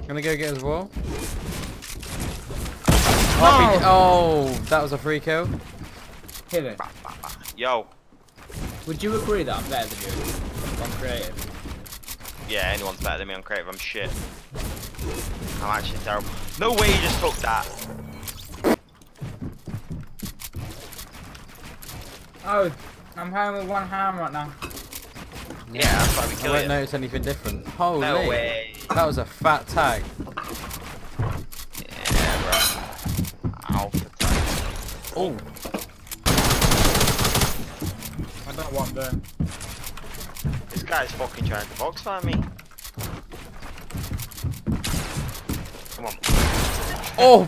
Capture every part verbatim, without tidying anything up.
Gonna go get his wall. No! Oh, oh, that was a free kill. Hit it. Yo. Would you agree that I'm better than you on creative? Yeah, anyone's better than me on creative. I'm shit. I'm actually terrible. No way you just took that. Oh, I'm playing with one hand right now. Yeah, that's why we I kill won't you. notice anything different. Holy. No way. That was a fat tag. Yeah, bro. Alpha tag. Oh. I don't want them. This guy's fucking trying to box fight me. Come on. Oh.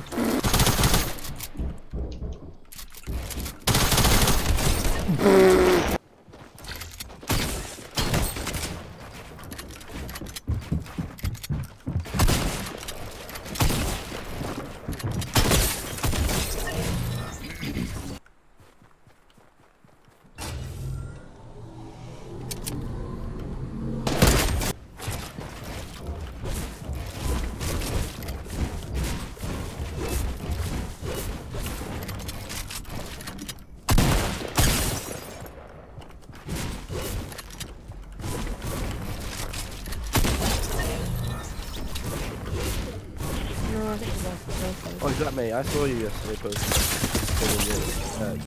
Oh, is that me? I saw you yesterday posting.